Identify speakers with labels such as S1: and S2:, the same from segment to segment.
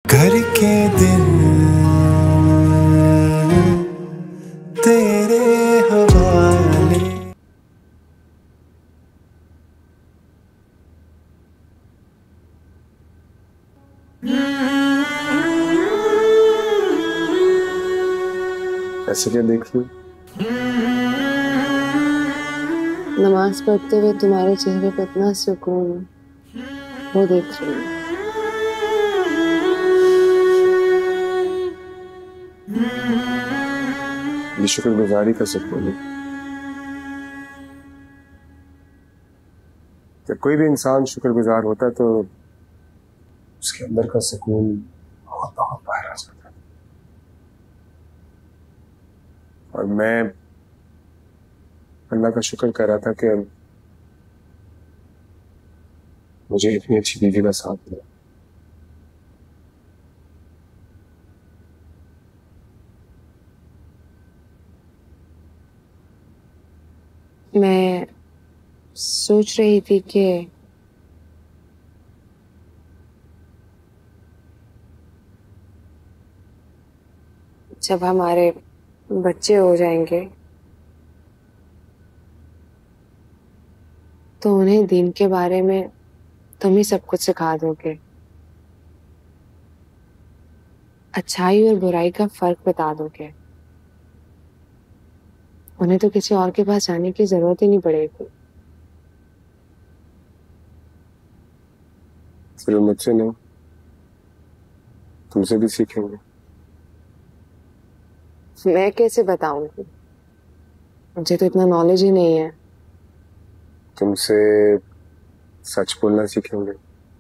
S1: करके दिल तेरे हवाले। ऐसे क्या देख रही?
S2: नमाज पढ़ते हुए तुम्हारे चेहरे पे इतना सुकून, वो देख रही हूँ।
S1: ये शुक्रगुजारी का सुकून है। जब कोई भी इंसान शुक्रगुजार होता है तो उसके अंदर का सुकून बहुत बहुत बाहर आ जाता है। और मैं अल्लाह का शुक्र कर रहा था कि मुझे इतनी अच्छी बीवी का साथ मिला।
S2: मैं सोच रही थी कि जब हमारे बच्चे हो जाएंगे तो उन्हें दीन के बारे में तुम ही सब कुछ सिखा दोगे, अच्छाई और बुराई का फर्क बता दोगे। उन्हें तो किसी और के पास जाने की जरूरत ही नहीं पड़ेगी।
S1: सिर्फ मुझसे नहीं, तुमसे भी सीखेंगे।
S2: मैं कैसे बताऊंगी, मुझे तो इतना नॉलेज ही नहीं है।
S1: तुमसे सच बोलना सीखेंगे,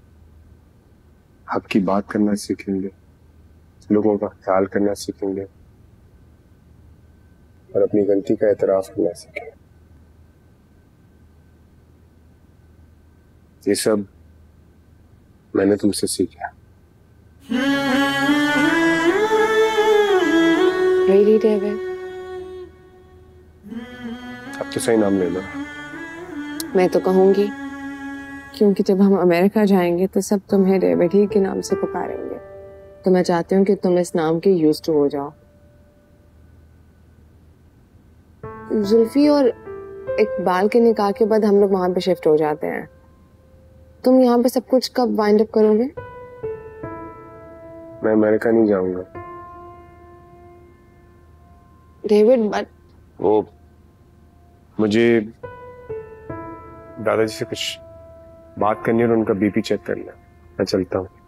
S1: हक की बात करना सीखेंगे, लोगों का ख्याल करना सीखेंगे और अपनी गलती का एतराफ करना सीखेंगे। ये सब मैंने तुमसे सीखा।
S2: Really, David?
S1: अब तो सही नाम ले लो।
S2: मैं तो कहूंगी, क्योंकि जब हम अमेरिका जाएंगे तो सब तुम्हें डेविड ही के नाम से पुकारेंगे। तो मैं चाहती हूँ कि तुम इस नाम के यूज्ड टू हो जाओ। जुल्फी और इकबाल के निकाह के बाद हम लोग वहां पे शिफ्ट हो जाते हैं। तुम यहाँ पे सब कुछ कब वाइंड अप करोगे?
S1: मैं अमेरिका नहीं जाऊंगा।
S2: डेविड, बट
S1: वो मुझे दादाजी से कुछ बात करनी है और उनका बीपी चेक करना है। मैं चलता हूँ।